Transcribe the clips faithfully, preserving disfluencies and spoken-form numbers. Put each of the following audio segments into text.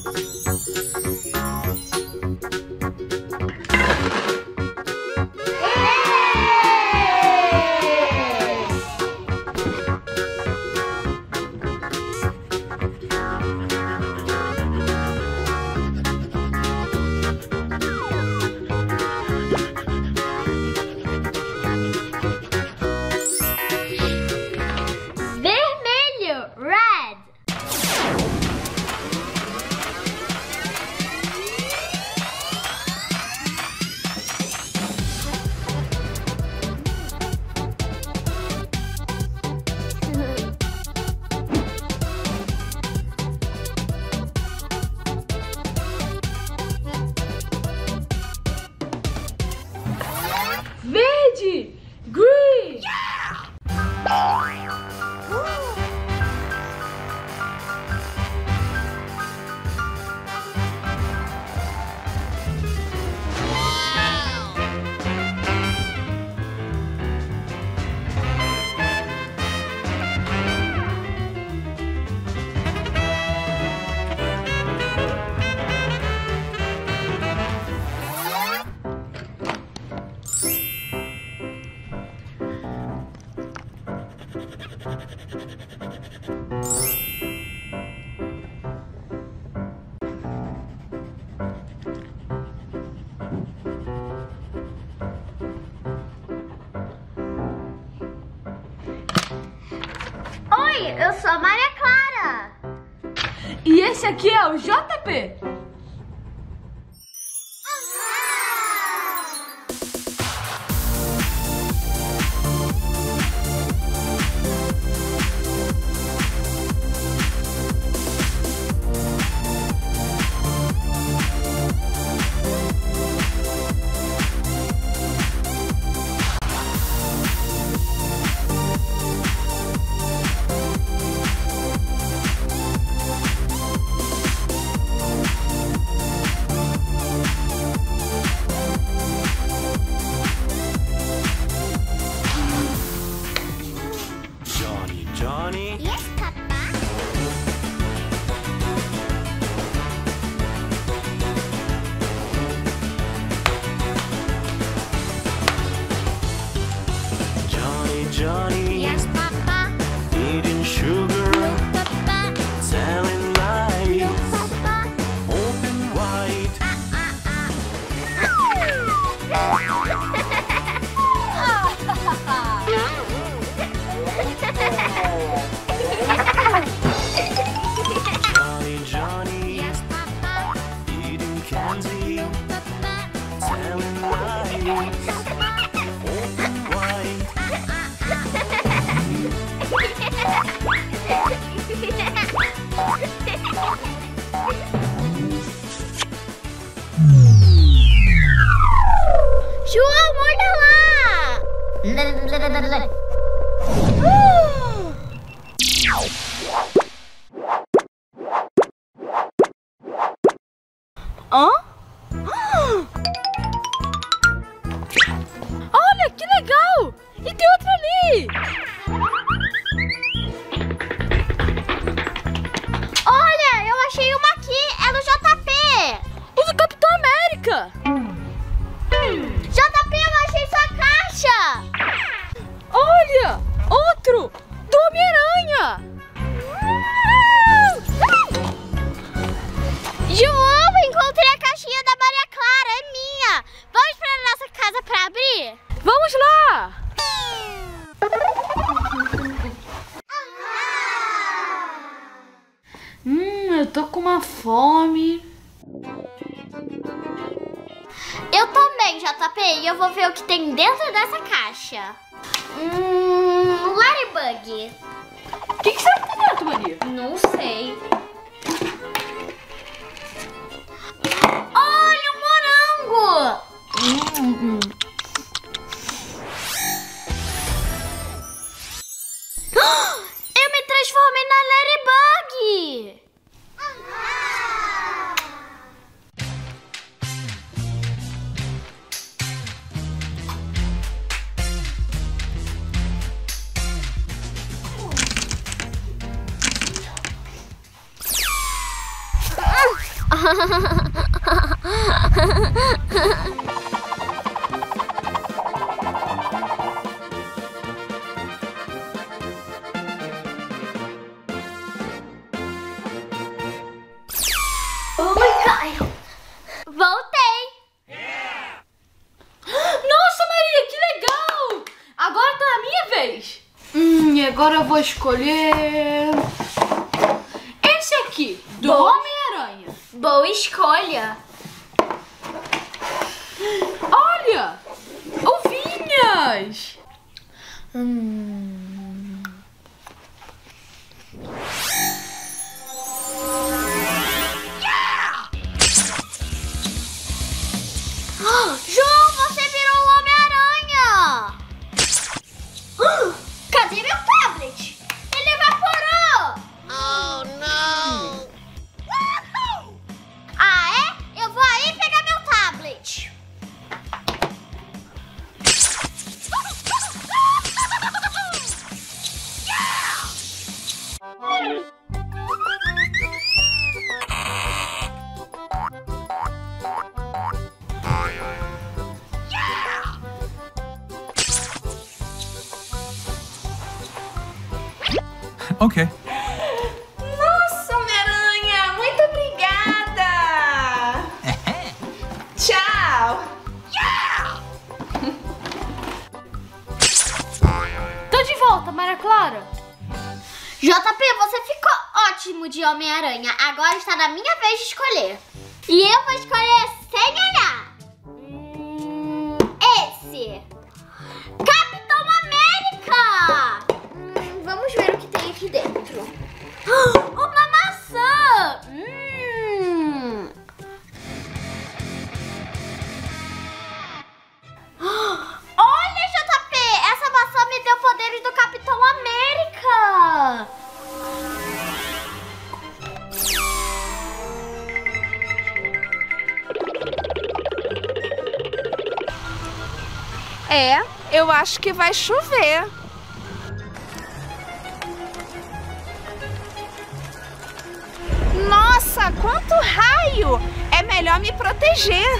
Verde! Green! Yeah! Oi, eu sou a Maria Clara. E esse aqui é o J P. Johnny? Yes, Papa. Johnny, Johnny? Yes, Papa. Eating sugar? No, Papa. Telling lies? No, Papa. Open wide? Johnny, Johnny? Yes, Papa. Eating candy? No, Papa. Telling lies? Open wide? João, olha lá! Hã? Olha, que legal! E tem outro ali! Olha, eu achei uma aqui, é do J P. O do Capitão América! J P, eu achei sua caixa. Olha! Outro! Do Homem-Aranha! João, encontrei a caixinha da Maria Clara, é minha. Vamos para nossa casa para abrir? Vamos lá! Hum, eu tô com uma fome. Eu também, J P, e eu vou ver o que tem dentro dessa caixa. Hum, Ladybug. O que, que será que tá dentro, Maria? Não sei. Olha o morango! Hum. Eu me transformei na Ladybug! Oi, Caio. Voltei. Nossa, Maria, que legal! Agora tá na minha vez. Hum, e agora eu vou escolher... esse aqui, do Bom. Homem-Aranha. Boa escolha. Olha! Uvinhas! Hum. João, você virou o Homem-Aranha! Cadê meu tablet? Ele evaporou! Oh, não! Ah, é? Eu vou aí pegar meu tablet. Ok. Nossa, Homem-Aranha, muito obrigada! Tchau! Tô de volta, Maria Clara. J P, você ficou ótimo de Homem-Aranha. Agora está na minha vez de escolher. E eu vou escolher sem olhar. Hum, esse. Capitão América! Hum, vamos ver o que tem aqui dentro. Uma maçã! Hum. Olha, J P! Essa maçã me deu poderes do Capitão América! É, eu acho que vai chover. Nossa, quanto raio! É melhor me proteger.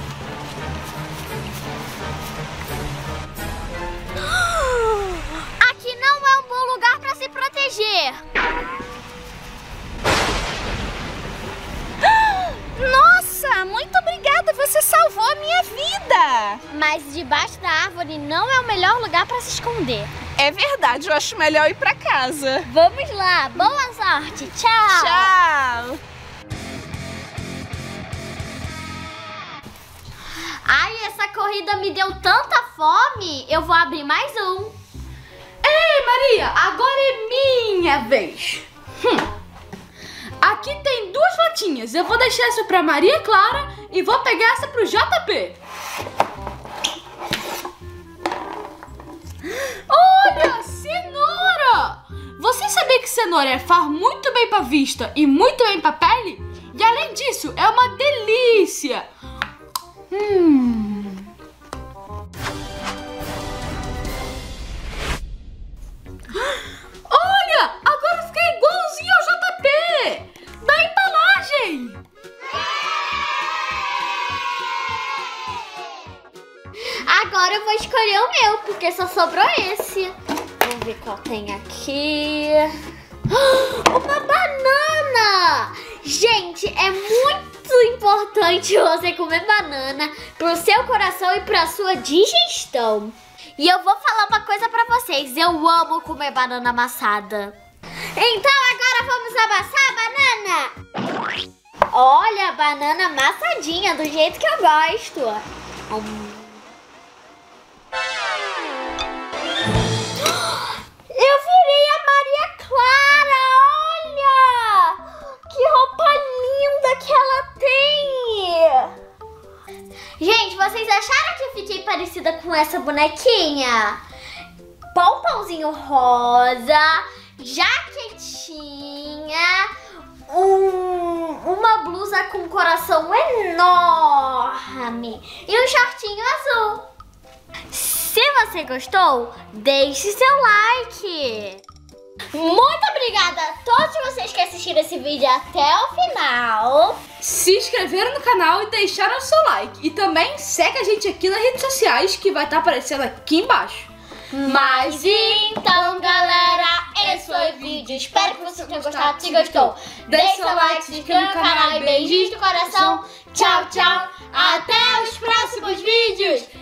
Aqui não é um bom lugar para se proteger. Nossa, muito obrigada, você salvou a minha vida. Mas debaixo da árvore não é o melhor lugar para se esconder. É verdade, eu acho melhor ir pra casa. Vamos lá, boa sorte, tchau! Tchau! Ai, essa corrida me deu tanta fome, eu vou abrir mais um. Ei, Maria, agora é minha vez. Hum. Aqui tem duas latinhas. Eu vou deixar essa pra Maria Clara e vou pegar essa pro J P. Olha, cenoura! Você sabia que cenoura faz muito bem pra vista e muito bem pra pele? E além disso, é uma delícia. Hum... Olha, agora eu fiquei igualzinho ao J P da embalagem. Agora eu vou escolher o meu, porque só sobrou esse. Vamos ver qual tem aqui. Uma banana! Gente, é muito importante você comer banana pro seu coração e pra sua digestão. E eu vou falar uma coisa pra vocês, eu amo comer banana amassada. Então agora vamos amassar a banana. Olha, a banana amassadinha, do jeito que eu gosto. Hum. Eu virei a Maria Clara, olha! Que roupa linda que ela tem! Gente, vocês acharam que eu fiquei parecida com essa bonequinha? Pompãozinho rosa, jaquetinha, um, uma blusa com coração enorme e um shortinho azul. Se você gostou, deixe seu like. Muito obrigada a todos vocês que assistiram esse vídeo até o final. se inscreveram no canal e deixaram o seu like. E também segue a gente aqui nas redes sociais, que vai estar aparecendo aqui embaixo. Mas então, galera, esse foi o vídeo. Espero que vocês tenham gostado. Se gostou, deixa seu like, se inscreva no canal e beijinhos do coração. Tchau, tchau. Até os próximos vídeos.